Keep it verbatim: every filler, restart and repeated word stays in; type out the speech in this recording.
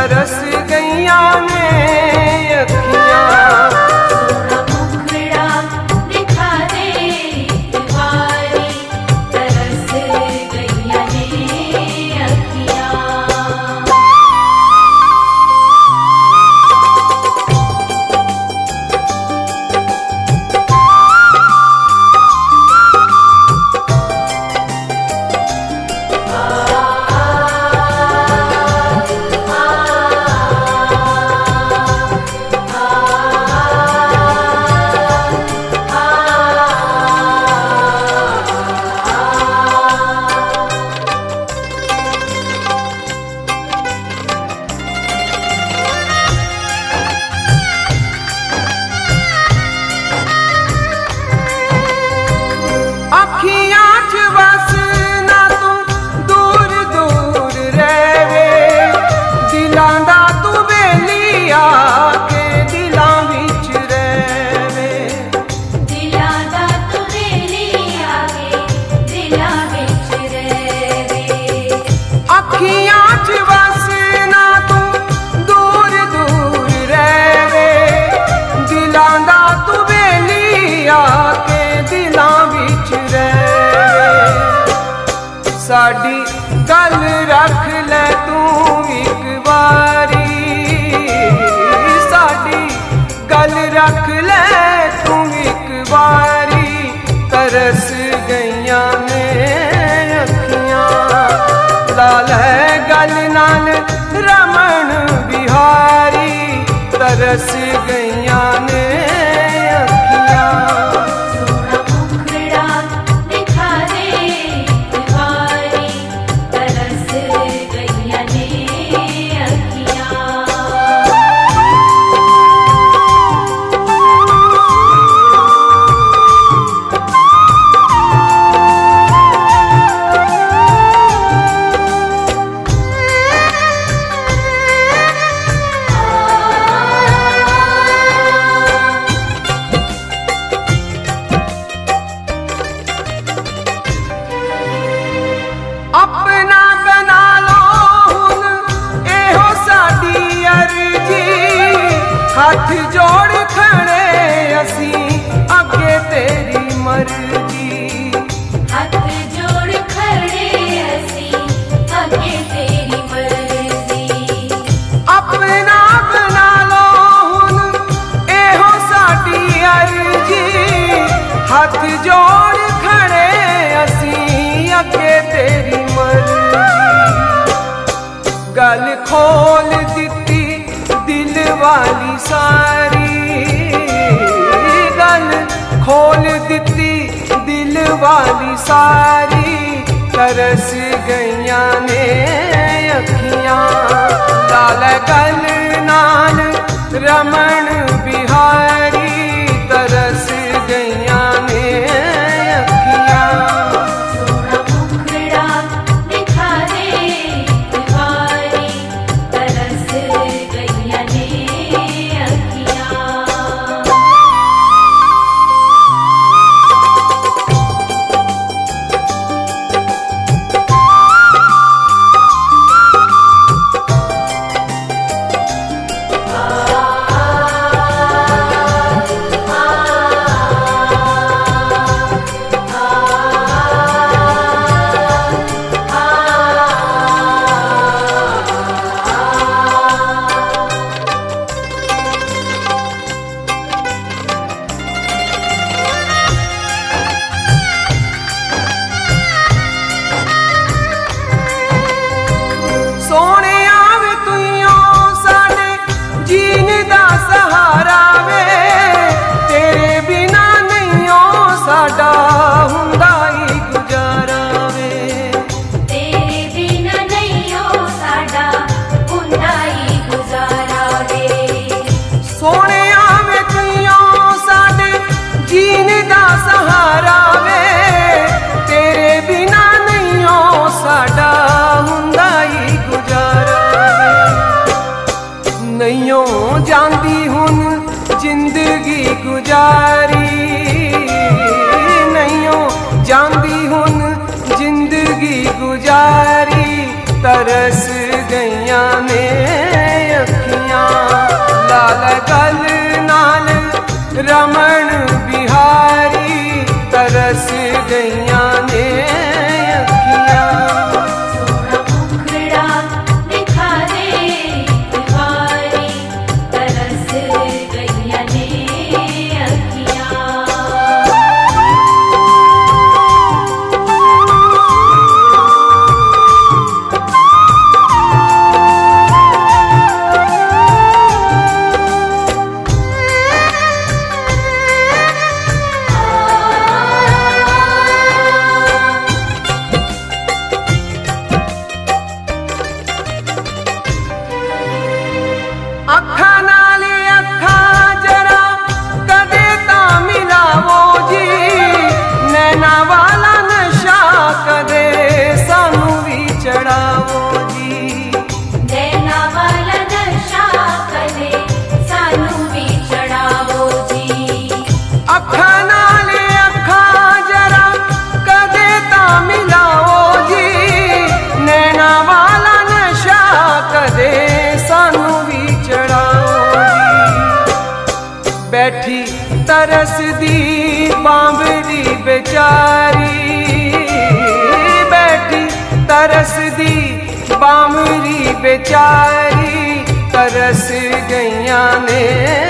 तरस गईया ने अखियां। साड़ी गल रख ले तू एक बारी, साड़ी गल रख ले तू एक बारी। तरस गईया ने अखियां लाल है गल नाल रमन बिहारी। तरस गईया ने अखियां। अपना बना लो हुन एहो साडी अर्जी, हाथ जोड़ खड़े असी अगे तेरी मर्जी। हाथ जोड़ खड़े असी अगे तेरी मर्जी। अपना बना लो हुन एहो साडी अर्जी, हाथ जोड़ खड़े असी अगे तेरी मर्जी। गल खोल दिती दिल वाली सारी, गल खोल दिती दिल वाली सारी। तरस गईया ने अखियां लाल गल नाल रमन बिहारी। तरस गईया ने अखियां। जांदी हुन जिंदगी गुजारी, नहीं जांदी हुन जिंदगी गुजारी। तरस गईया ने बैठी तरस दी बांवरी बेचारी, बैठी तरस दी बांवरी बेचारी, तरस गैया ने